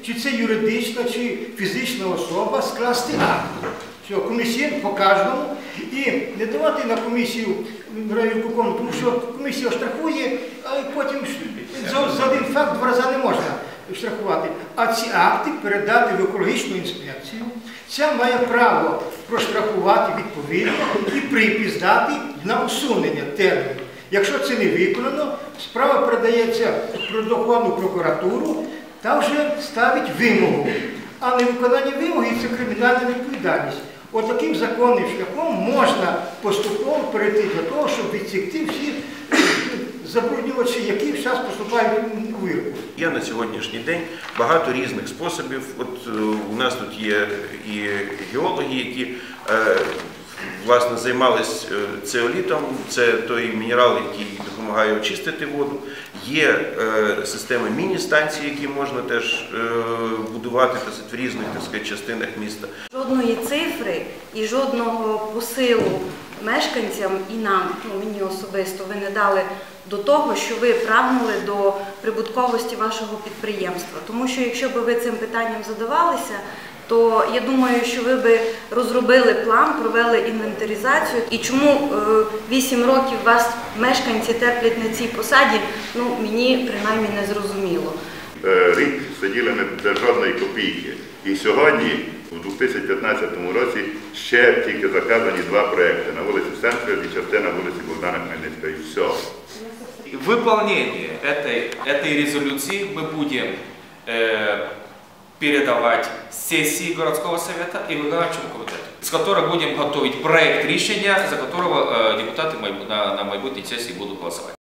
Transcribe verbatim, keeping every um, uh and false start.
чи це юридична, чи фізична особа, скласти акт. Все, комісія по кожному. І не давати на комісію райвиконкому, тому що комісія штрафує, а потім за, за один факт два рази не можна штрафувати. А ці акти передати в екологічну інспекцію. Ця має право проштрафувати відповідно і припис дати на усунення терміну. Якщо це не виконано, справа передається в природоохоронну прокуратуру та вже ставить вимогу. А невиконання вимоги – це кримінальна відповідальність. От таким законним шляхом можна поступово перейти до того, щоб відсікти всі забруднювачі, які зараз поступають у вирку. Є на сьогоднішній день багато різних способів. От у нас тут є і геологи, які власне займалися цеолітом, це той мінерал, який допомагає очистити воду. Є системи міні-станції, які можна теж будувати в різних, так сказати, частинах міста. Жодної цифри і жодного посилу мешканцям і нам, ну, мені особисто, ви не дали до того, що ви прагнули до прибутковості вашого підприємства. Тому що якщо б ви цим питанням задавалися, то я думаю, що ви б розробили план, провели інвентаризацію. І чому вісім років вас мешканці терплять на цій посаді, ну, мені принаймні не зрозуміло. Рік сиділи без жодної копійки. І сьогодні, у дві тисячі п'ятнадцятому році, ще тільки заказані два проекти на вулиці Сенцвіль і частина вулиці Богдана Хмельницького. І все. Выполнение этой, этой резолюции мы будем э, передавать сессии городского совета и виконавчому комитету, с которой будем готовить проект решения, за которого э, депутаты на, на майбутней сессии будут голосовать.